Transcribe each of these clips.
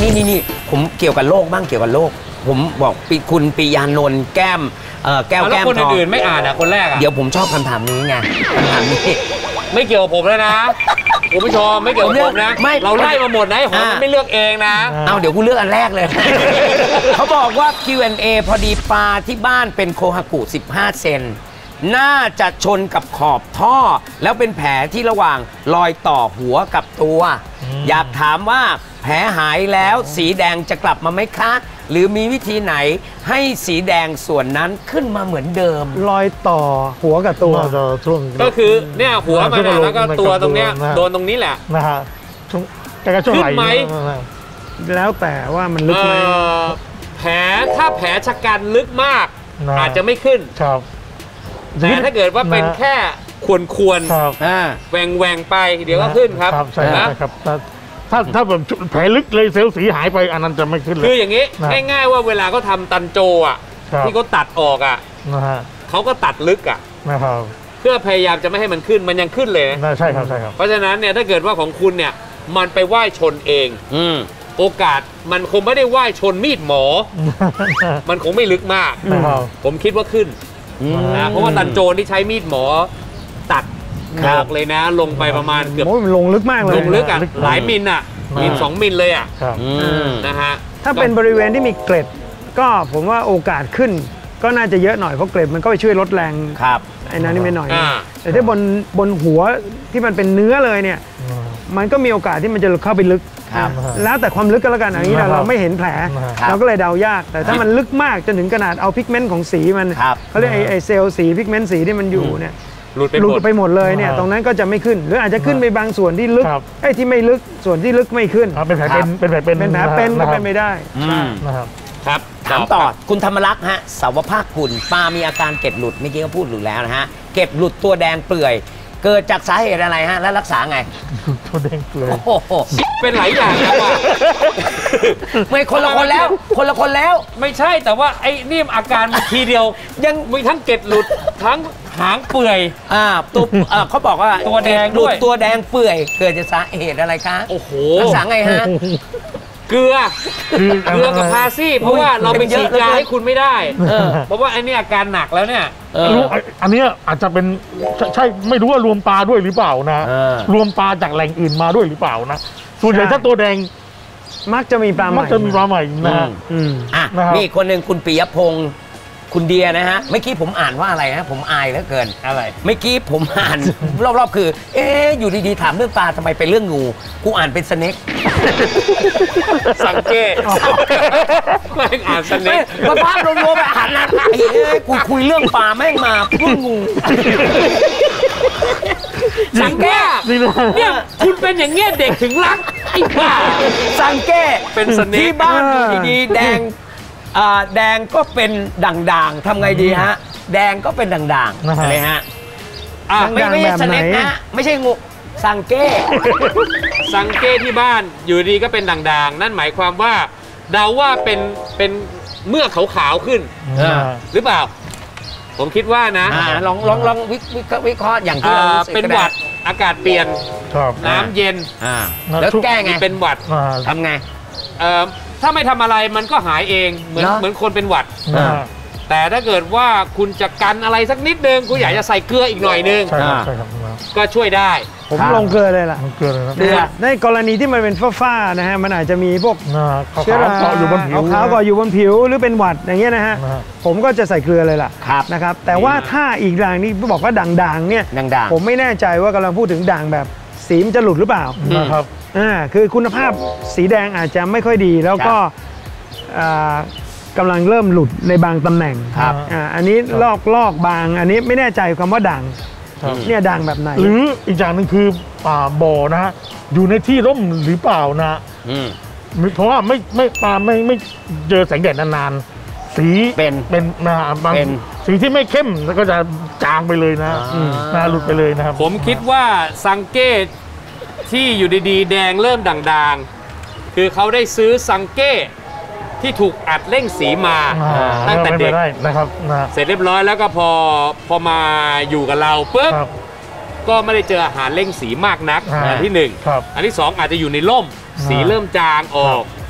นี่ผมเกี่ยวกับโลกบ้างเกี่ยวกับโลกผมบอกคุณปิยานนท์แก้มแก้มทองแล้วคนอื่นไม่อ่านคนแรกเดี๋ยวผมชอบคำถามนี้ไงคำถามนี้ไม่เกี่ยวกับผมแล้วนะคุณผู้ชมไม่เกี่ยวกับผมนะเราไล่มาหมดนะผมไม่เลือกเองนะเอาเดี๋ยวกูเลือกอันแรกเลยเขาบอกว่า Q&A พอดีปลาที่บ้านเป็นโคฮากุ15 เซนน่าจะชนกับขอบท่อแล้วเป็นแผลที่ระหว่างรอยต่อหัวกับตัวอยากถามว่าแผลหายแล้วสีแดงจะกลับมาไหมคะหรือมีวิธีไหนให้สีแดงส่วนนั้นขึ้นมาเหมือนเดิมรอยต่อหัวกับตัวก็คือเนี่ยหัวมันแล้วก็ตัวตรงเนี้ยโดนตรงนี้แหละนะฮะช่วงไหล่แล้วแต่ว่ามันลึกไหมแผลถ้าแผลชะกันลึกมากอาจจะไม่ขึ้นแต่ถ้าเกิดว่าเป็นแค่ควรแหว่งไปเดี๋ยวก็ขึ้นครับใช่ครับถ้าแบบแผลลึกเลยเซลล์สีหายไปอันนั้นจะไม่ขึ้นเลยคืออย่างนี้ง่ายๆว่าเวลาเขาทำตันโจอ่ะที่เขาตัดออกอ่ะเขาก็ตัดลึกอ่ะเพื่อพยายามจะไม่ให้มันขึ้นมันยังขึ้นเลยใช่ครับใช่ครับเพราะฉะนั้นเนี่ยถ้าเกิดว่าของคุณเนี่ยมันไปว่ายชนเองโอกาสมันคงไม่ได้ว่ายชนมีดหมอมันคงไม่ลึกมากผมคิดว่าขึ้นนะเพราะว่าตันโจที่ใช้มีดหมอตัดออกเลยนะลงไปประมาณเกือบลงลึกมากเลยลงลึกอ่ะหลายมิลอ่ะมิล2 มิลเลยอ่ะนะฮะถ้าเป็นบริเวณที่มีเกล็ดก็ผมว่าโอกาสขึ้นก็น่าจะเยอะหน่อยเพราะเกล็ดมันก็ไปช่วยลดแรงไอ้นั้นนี่ไม่หน่อยแต่ถ้าบนหัวที่มันเป็นเนื้อเลยเนี่ยมันก็มีโอกาสที่มันจะเข้าไปลึกแล้วแต่ความลึกก็แล้วกันอันนี้เราไม่เห็นแผลเราก็เลยเดายากแต่ถ้ามันลึกมากจนถึงขนาดเอาพิกเมนต์ของสีมันเขาเรียกไอเซลล์สีพิกเมนต์สีที่มันอยู่เนี่ยหลุดไปหมดเลยเนี่ยตรงนั้นก็จะไม่ขึ้นหรืออาจจะขึ้นไปบางส่วนที่ลึกไอ้ที่ไม่ลึกส่วนที่ลึกไม่ขึ้นเป็นแผลเป็นแผลเป็นก็เป็นไม่ได้นะครับครับถามต่อคุณธรรมรักษ์ฮะสาวภาคคุณปลามีอาการเกล็ดหลุดเมื่อกี้ก็พูดหลุดแล้วนะฮะเกล็ดหลุดตัวแดงเปื่อยเกิดจากสาเหตุอะไรฮะและรักษาไงตัวแดงเปลือยเป็นหลายอย่างครับว่าไม่คนละคนแล้วไม่ใช่แต่ว่าไอ้นี่อาการมันทีเดียวยังมีทั้งเกล็ดหลุดทั้งหางเปื่อยตัวเขาบอกว่าตัวแดงด้วยตัวแดงเปื่อยเกิดจากสาเหตุอะไรคะโอ้โหรักษาไงฮะเกลือกับพาซี่เพราะว่าเราไปฉีดยาให้คุณไม่ได้เพราะว่าไอ้นี่อาการหนักแล้วเนี่ยอันนี้อาจจะเป็นใช่ไม่รู้ว่ารวมปลาด้วยหรือเปล่านะรวมปลาจากแหล่งอื่นมาด้วยหรือเปล่านะส่วนใหญ่ถ้าตัวแดงมักจะมีปลาใหม่นะนี่คนหนึ่งคุณปิยพงศ์คุณเดียนะฮะเมื่อกี้ผมอ่านว่าอะไรฮะผมอายเหลือเกินอะไรเมื่อกี้ผมอ่านรอบๆคืออยู่ดีๆถามเรื่องปลาทำไมเป็นเรื่องงูกูอ่านเป็นสเน็กสังเกตไม่อ่านสเน็กมาภาพรวมๆไปอ่านนะกูคุยเรื่องปลาแม่งมาเรื่องงูสังเกตเนี่ยคุณเป็นอย่างเงี้ยเด็กถึงรักไอ้บ้าสังเกตเป็นสเน็กที่บ้านดีๆแดงก็เป็นด่างๆทำไงดีฮะแดงก็เป็นด่างๆเลยฮะไม่ใช่สเน็กนะไม่ใช่งูสังเก้ที่บ้านอยู่ดีก็เป็นด่างๆนั่นหมายความว่าเดาว่าเป็นเมื่อขาวๆขึ้นหรือเปล่าผมคิดว่านะลองวิเคราะห์อย่างที่เราเป็นหวัดอากาศเปลี่ยนน้ำเย็นแล้วแก้ไงเป็นหวัดทำไงถ้าไม่ทำอะไรมันก็หายเองเหมือนคนเป็นหวัดแต่ถ้าเกิดว่าคุณจะกันอะไรสักนิดนึงคุณอยากจะใส่เกลืออีกหน่อยนึงก็ช่วยได้ผมลงเกลือเลยล่ะเกลือในกรณีที่มันเป็นฝ้าๆนะฮะมันอาจจะมีพวกเชื้อราเกาะอยู่บนผิวขาวเกาะอยู่บนผิวหรือเป็นหวัดอย่างเงี้ยนะฮะผมก็จะใส่เกลือเลยล่ะนะครับแต่ว่าถ้าอีกอย่างนี้บอกว่าด่างๆเนี่ยผมไม่แน่ใจว่ากำลังพูดถึงด่างแบบสีมันจะหลุดหรือเปล่าครับคือคุณภาพสีแดงอาจจะไม่ค่อยดีแล้วก็กำลังเริ่มหลุดในบางตำแหน่งอันนี้ลอกบางอันนี้ไม่แน่ใจคำว่าด่างเนี่ยด่างแบบไหนหรืออีกอย่างหนึ่งคือบ่อนะฮะอยู่ในที่ร่มหรือเปล่านะเพราะว่าไม่ปลาไม่เจอแสงแดดนานๆสีเป็นบางสีที่ไม่เข้มแล้วก็จะจางไปเลยนะหลุดไปเลยนะครับผมคิดว่าสังเกตที่อยู่ดีๆแดงเริ่มด่างๆคือเขาได้ซื้อสังเกตที่ถูกอัดเร่งสีมาตั้งแต่เด็กนะครับเสร็จเรียบร้อยแล้วก็พอมาอยู่กับเราปุ๊บก็ไม่ได้เจออาหารเร่งสีมากนักอันที่1อันที่2อาจจะอยู่ในร่มสีเริ่มจางออก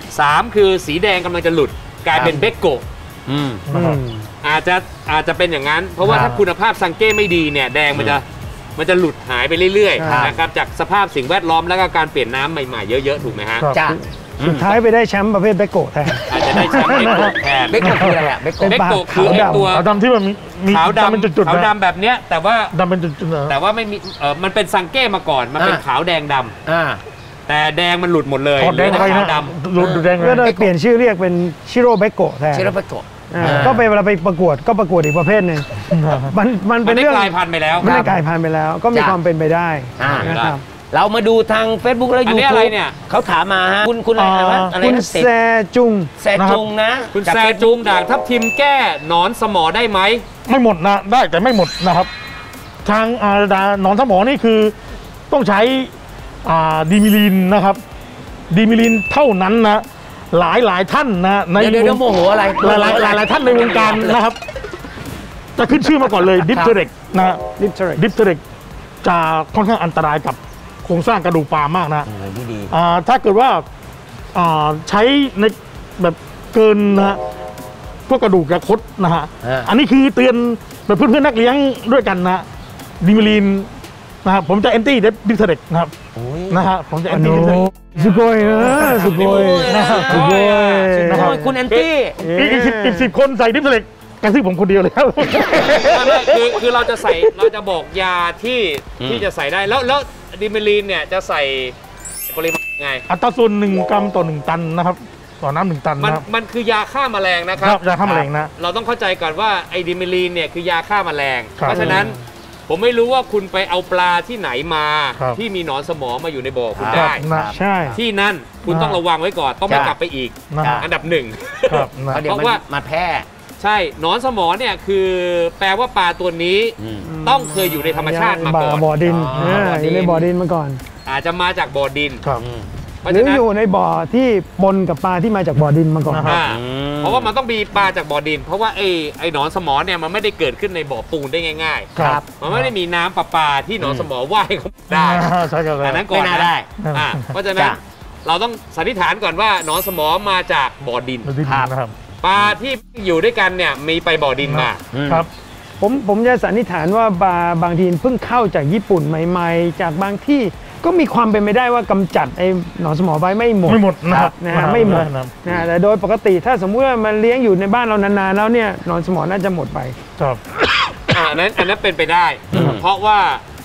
3คือสีแดงกำลังจะหลุดกลายเป็นเบกโกะอาจจะเป็นอย่างนั้นเพราะว่าถ้าคุณภาพซังเก้ไม่ดีเนี่ยแดงมันจะหลุดหายไปเรื่อยๆนะครับจากสภาพสิ่งแวดล้อมแล้วก็การเปลี่ยนน้ำใหม่ๆเยอะๆถูกไหมฮะจ้ะสุดท้ายไปได้แชมป์ประเภทเบกโกะแทนอาจจะได้แชมป์เบกโกะแทนเบกโกะคืออะไรอะเบกโกะคือไอตัวขาวดำที่มันมีขาวดำเป็นจุดๆขาวดำแบบเนี้ยแต่ว่าดำเป็นจุดๆแต่ว่าไม่มีมันเป็นซังเก้มาก่อนมันเป็นขาวแดงดำแต่แดงมันหลุดหมดเลยแดงไปนะหลุดแดงก็เลยเปลี่ยนชื่อเรียกเป็นชิโร่เบกโกะแทนชิโร่เบกโกะก็ไปเวลาไปประกวดก็ประกวดอีกประเภทหนึ่งมันเป็นเรื่องกลายพันธุ์ไปแล้วไม่ได้กลายพันธุ์ไปแล้วก็มีความเป็นไปได้นะครับเรามาดูทาง Facebook และ YouTube อะไรเนี่ยเขาถามมาฮะคุณอะไรคุณแซจุงนะคุณแซจุงด่างทับทิมแก้หนอนสมอได้ไหมไม่หมดนะได้แต่ไม่หมดนะครับทางหนอนสมอนี่คือต้องใช้ดีมิลินนะครับดีมิลินเท่านั้นนะหลายท่านนะในเดี๋ยวโมโหอะไรหลายท่านในวงการนะครับจะขึ้นชื่อมาก่อนเลยดิปเทเรกนะดิปเทเรกจะค่อนข้างอันตรายกับโครงสร้างกระดูกปลามากนะถ้าเกิดว่าใช้ในแบบเกินนะพวกกระดูกจะคดนะฮะอันนี้คือเตือนแบบเพื่อนๆนักเลี้ยงด้วยกันนะดิมิลินนะครับผมจะแอนตี้ดิปเทเรกนะครับนะฮะผมจะแอนตี้ดิปเทเรกสุโกยสุโกยนะครับสุโกยคุณแอนตี้อีก10 คนใส่ดิปเทเรกกันที่ผมคนเดียวเลยครับคือเราจะบอกยาที่จะใส่ได้แล้วดิมิลีนเนี่ยจะใส่ปริมาณไงอัตราส่วน1 กรัมต่อ1 ตันนะครับต่อน้ำ1 ตันนะครับมันคือยาฆ่าแมลงนะครับยาฆ่าแมลงนะเราต้องเข้าใจก่อนว่าไอ้ดิมิลีนเนี่ยคือยาฆ่าแมลงเพราะฉะนั้นผมไม่รู้ว่าคุณไปเอาปลาที่ไหนมาที่มีหนอนสมอมาอยู่ในบ่อคุณได้ใช่ที่นั่นคุณต้องระวังไว้ก่อนต้องไม่กลับไปอีกอันดับ1 เพราะว่ามาแพร่ใช่หนอนสมอเนี่ยคือแปลว่าปลาตัวนี้ต้องเคยอยู่ในธรรมชาติมาก่อนบ่อดินอยู่ในบ่อดินมาก่อนอาจจะมาจากบ่อดินหรืออยู่ในบ่อที่ปนกับปลาที่มาจากบ่อดินมาก่อนเพราะว่ามันต้องมีปลาจากบ่อดินเพราะว่าไอ้หนอนสมอเนี่ยมันไม่ได้เกิดขึ้นในบ่อปูนได้ง่ายๆมันไม่ได้มีน้ำประปาที่หนอนสมอว่ายเขาได้อันนั้นก่อนได้เพราะฉะนั้นเราต้องสันนิษฐานก่อนว่าหนอนสมอมาจากบ่อดินปลาที่อยู่ด้วยกันเนี่ยมีไปบ่อดินมาครับผมจะสันนิษฐานว่าปลาบางทีเพิ่งเข้าจากญี่ปุ่นใหม่ๆจากบางที่ก็มีความเป็นไปได้ว่ากำจัดไอ้หนอนสมอไว้ไม่หมดนะครับไม่หมดนะแต่โดยปกติถ้าสมมุติว่ามันเลี้ยงอยู่ในบ้านเรานานๆแล้วเนี่ยหนอนสมอน่าจะหมดไปครับอันนั้นเป็นไปได้เพราะว่า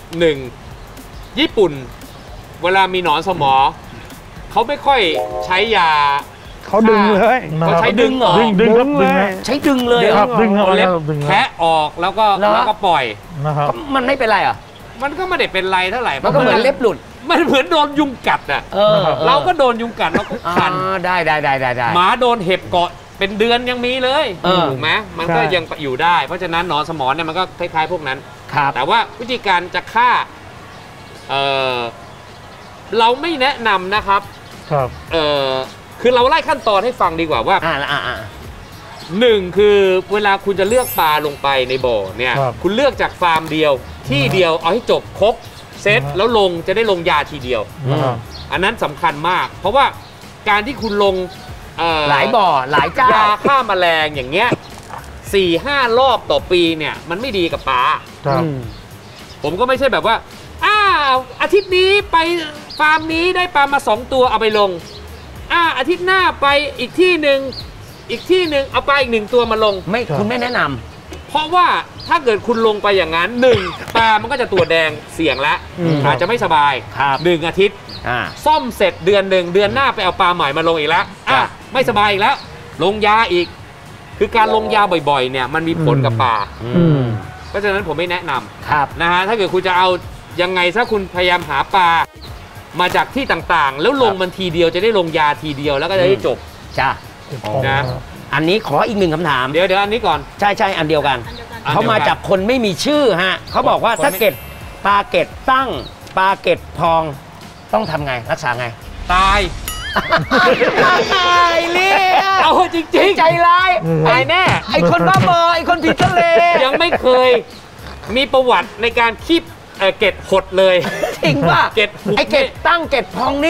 1ญี่ปุ่นเวลามีหนอนสมอเขาไม่ค่อยใช้ยาเขาดึงเลยเขาใช้ดึงเหรอดึงเลยใช้ดึงเลยครับดึงเอาเล็บแคะออกแล้วก็ปล่อยนะครับมันไม่เป็นไรอ่ะมันก็ไม่ได้เป็นไรเท่าไหร่มันก็เหมือนเล็บหลุดมันเหมือนโดนยุงกัดอ่ะเราก็โดนยุงกัดเราก็คันได้หมาโดนเห็บเกาะเป็นเดือนยังมีเลยถูกไหมมันก็ยังอยู่ได้เพราะฉะนั้นหนอนสมอเนี่ยมันก็คล้ายๆพวกนั้นแต่ว่าวิธีการจะฆ่าเราไม่แนะนำนะครับคือเราไล่ขั้นตอนให้ฟังดีกว่าว่า1คือเวลาคุณจะเลือกปลาลงไปในบ่อเนี่ยคุณเลือกจากฟาร์มเดียวที่เดียวเอาให้จบครบเซตแล้วจะได้ลงยาทีเดียวอันนั้นสำคัญมากเพราะว่าการที่คุณลงหลายบ่อหลายเจ้ายาฆ่าแมลงอย่างเงี้ย 4-5 รอบต่อปีเนี่ยมันไม่ดีกับปลาผมก็ไม่ใช่แบบว่าอาทิตย์นี้ไปฟาร์มนี้ได้ปลามา2 ตัวเอาไปลงอาทิตย์หน้าไปอีกที่หนึ่งเอาปลาอีก1 ตัวมาลงคุณไม่แนะนำเพราะว่าถ้าเกิดคุณลงไปอย่างนั้น1ปลามันก็จะตัวแดงเสี่ยงแล้วอาจจะไม่สบาย1 อาทิตย์ซ่อมเสร็จเดือน1เดือนหน้าไปเอาปลาใหม่มาลงอีกแล้วไม่สบายอีกแล้วลงยาอีกคือการลงยาบ่อยๆเนี่ยมันมีผลกับปลาเพราะฉะนั้นผมไม่แนะนำนะฮะถ้าเกิดคุณจะเอายังไงถ้าคุณพยายามหาปลามาจากที่ต่างๆแล้วลงมันทีเดียวจะได้ลงยาทีเดียวแล้วก็จะได้จบนะอันนี้ขออีก1 คำถามเดี๋ยวอันนี้ก่อนใช่อันเดียวกันเขามาจากคนไม่มีชื่อฮะเขาบอกว่าถ้าปลาเกตตั้งปลาเกตทองต้องทำไงรักษาไงตายเอาจริงๆใจร้ายตายแน่ไอคนบ้าบอไอคนผิดทะเลยังไม่เคยมีประวัติในการคีบเกตหดเลยจริงป่ะเกตไอเกตตั้งเกตทองนี่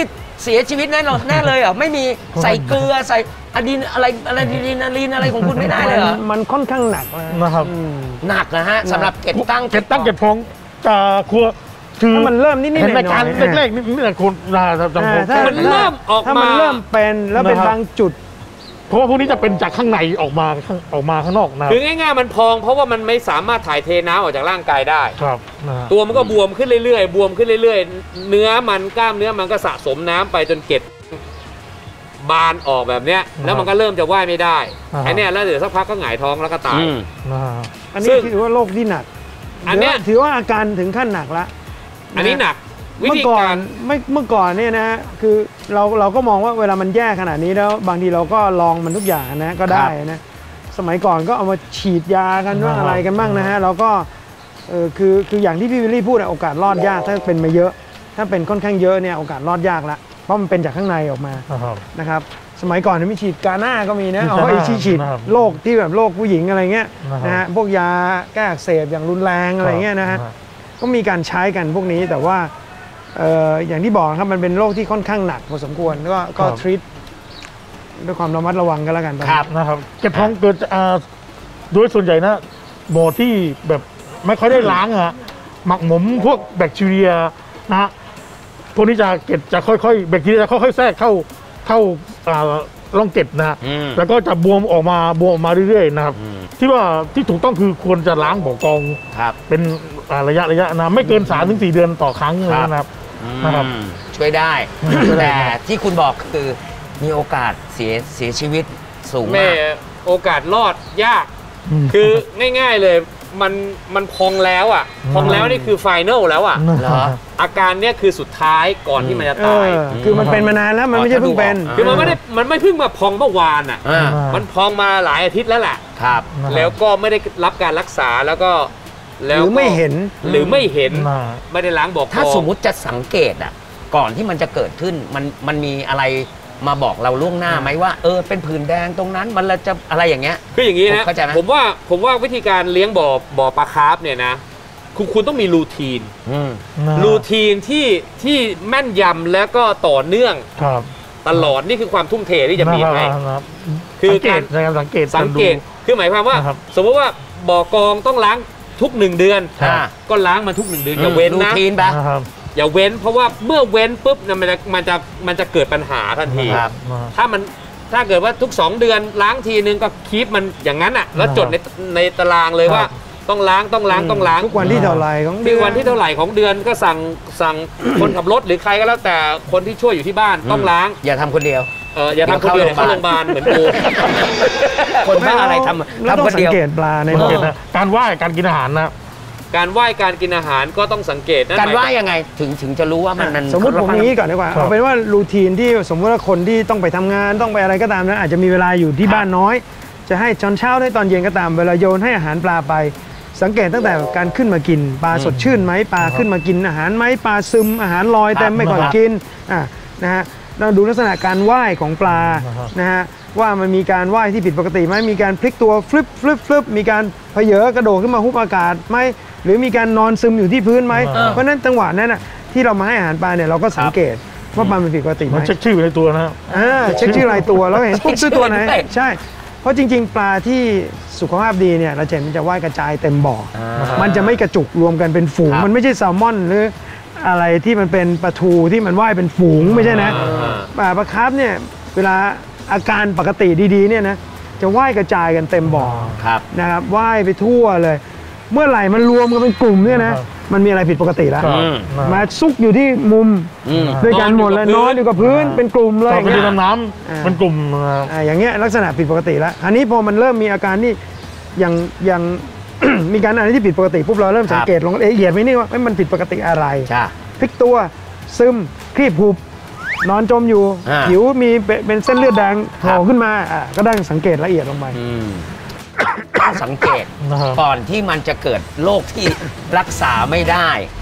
เสียชีวิตแน่เลยเหรอไม่มีใส่เกลือใส่อะดรีนาลีนอะไรของคุณไม่ได้เลยเหรอมันค่อนข้างหนักนะครับหนักนะฮะสำหรับเก็บตั้งเก็บพองจะครัวถ้ามันเริ่มนิดๆหน่อยๆเห็นรายการแรกๆนี่คนถ้ามันเริ่มออกมาถ้ามันเริ่มเป็นแล้วเป็นบางจุดเพราะว่าพวกนี้จะเป็นจากข้างในออกมาข้างนอกนะคือง่ายๆมันพองเพราะว่ามันไม่สามารถถ่ายเทน้ำออกจากร่างกายได้ครับตัวมันก็บวมขึ้นเรื่อยๆบวมขึ้นเรื่อยๆเนื้อมันกล้ามเนื้อมันก็สะสมน้ำไปจนเกล็ดบานออกแบบเนี้ยแล้วมันก็เริ่มจะว่ายไม่ได้ไอ้นี่แล้วเดี๋ยวสักพักก็หงายท้องแล้วก็ตายอันนี้ถือว่าโรคที่หนักอันนี้ถือว่าอาการถึงขั้นหนักละอันนี้หนักเมื่อก่อนเนี่ยนะคือเราก็มองว่าเวลามันแย่ขนาดนี้แล้วบางทีเราก็ลองมันทุกอย่างนะก็ได้นะสมัยก่อนก็เอามาฉีดยากันว่าอะไรกันบ้างนะฮะเราก็คืออย่างที่พี่วิลลี่พูดโอกาสรอดยากถ้าเป็นมาเยอะถ้าเป็นค่อนข้างเยอะเนี่ยโอกาสรอดยากละเพราะมันเป็นจากข้างในออกมานะครับสมัยก่อนมีฉีดกาหน้าก็มีนะเอาไอ้ฉีดโรคที่แบบโรคผู้หญิงอะไรเงี้ยนะฮะพวกยาแก้อักเสบอย่างรุนแรงอะไรเงี้ยนะฮะก็มีการใช้กันพวกนี้แต่ว่าอย่างที่บอกครับมันเป็นโรคที่ค่อนข้างหนักพอสมควรก็ทรีตด้วยความระมัดระวังกันแล้วกันครับนะครับเก็บท้องเกิดโดยส่วนใหญ่นะบ่อที่แบบไม่ค่อยได้ล้างอะหมักหมมพวกแบคทีเรียนะฮะพวกนี้จะค่อยๆแบคทีเรียจะค่อยๆแทรกเข้าร่องเก็บนะแล้วก็จะบวมออกมาเรื่อยๆนะครับที่ถูกต้องคือควรจะล้างบ่อกองเป็นระยะนะไม่เกิน 3-4 เดือนต่อครั้งนะครับช่วยได้แต่ที่คุณบอกคือมีโอกาสเสียชีวิตสูงมากโอกาสรอดยากคือง่ายๆเลยมันพองแล้วอ่ะพองแล้วนี่คือไฟแนลแล้วอ่ะอาการเนี้ยคือสุดท้ายก่อนที่มันจะตายคือมันเป็นมานานแล้วมันไม่ใช่เพิ่งเป็นคือมันไม่เพิ่งมาพองเมื่อวานอ่ะมันพองมาหลายอาทิตย์แล้วแหละครับแล้วก็ไม่ได้รับการรักษาแล้วก็หรือไม่เห็นไม่ได้ล้างบอกถ้าสมมุติจะสังเกตอ่ะก่อนที่มันจะเกิดขึ้นมันมีอะไรมาบอกเราล่วงหน้าไหมว่าเป็นผื่นแดงตรงนั้นมันจะอะไรอย่างเงี้ยคืออย่างนี้นะผมว่าวิธีการเลี้ยงบ่อปลาคาร์ฟเนี่ยนะคุณต้องมีรูทีนที่แม่นยำแล้วก็ต่อเนื่องตลอดนี่คือความทุ่มเทที่จะมีให้คือการสังเกตคือหมายความว่าสมมติว่าบ่อกองต้องล้างทุก1 เดือนก็ล้างมันทุก1 เดือนอย่าเว้นนะอย่าเว้นเพราะว่าเมื่อเว้นปุ๊บมันจะเกิดปัญหาทันทีถ้าเกิดว่าทุก2 เดือนล้างทีนึงก็คีปมันอย่างนั้นอ่ะแล้วจดในตารางเลยว่าต้องล้างทุกวันที่เท่าไหร่ของเดือนวันที่เท่าไหร่ของเดือนก็สั่งคนขับรถหรือใครก็แล้วแต่คนที่ช่วยอยู่ที่บ้านต้องล้างอย่าทำคนเดียวอย่าทำคนเดียวเข้าโรงพยาบาลเหมือนกูคนบ้าอะไรทำคนเดียวสังเกตปลาในบ่อการว่ายการกินอาหารนะการว่ายการกินอาหารก็ต้องสังเกตการว่ายยังไงถึงจะรู้ว่ามันสมมติผมนี้ก่อนดีกว่าเอาเป็นว่ารูทีนที่สมมติว่าคนที่ต้องไปทำงานต้องไปอะไรก็ตามนะอาจจะมีเวลาอยู่ที่บ้านน้อยจะให้ตอนเช้าได้ตอนเย็นก็ตามเวลาโยนให้อาหารปลาไปสังเกตตั้งแต่การขึ้นมากินปลาสดชื่นไหมปลาขึ้นมากินอาหารไหมปลาซึมอาหารลอยแต่ไม่ก่อนกินนะฮะเราดูลักษณะการว่ายของปลานะฮะว่ามันมีการว่ายที่ผิดปกติไหมมีการพลิกตัวฟลิปมีการเผยกระโดดขึ้นมาฮุบอากาศไหมหรือมีการนอนซึมอยู่ที่พื้นไหมเพราะนั้นจังหวะนั้นที่เรามาให้อาหารปลาเนี่ยเราก็สังเกตว่าปลามันผิดปกติไหมเช็คชื่อในตัวนะเช็คชื่อรายตัวแล้วเห็นปุ๊บชื่อตัวไหนใช่เพราะจริงๆปลาที่สุขภาพดีเนี่ยเราเห็นมันจะว่ายกระจายเต็มบ่อมันจะไม่กระจุกรวมกันเป็นฝูงมันไม่ใช่แซลมอนหรืออะไรที่มันเป็นปลาทูที่มันว่ายเป็นฝูงไม่ใช่นะปลาคาร์ฟเนี่ยเวลาอาการปกติดีๆเนี่ยนะจะว่ายกระจายกันเต็มบ่อนะครับว่ายไปทั่วเลยเมื่อไหร่มันรวมกันเป็นกลุ่มเนี่ยนะมันมีอะไรผิดปกติแล้วมาซุกอยู่ที่มุมด้วยกันหมดเลยนอนอยู่กับพื้นเป็นกลุ่มเลยไปดื่มน้ำเป็นกลุ่มอย่างเงี้ยลักษณะผิดปกติแล้วอันนี้พอมันเริ่มมีอาการที่ยัง มีการอะไรที่ผิดปกติปุ๊บเราเริ่มสังเกตลงละเอียดไม่นี่ว่ามันผิดปกติอะไรพลิกตัวซึมคลีบหุบนอนจมอยู่ผิวมีเป็นเส้นเลือดแดงโผล่ขึ้นมาก็ได้สังเกตละเอียดลงไปต้องสังเกตก่อนที่มันจะเกิดโรคที่รักษาไม่ได้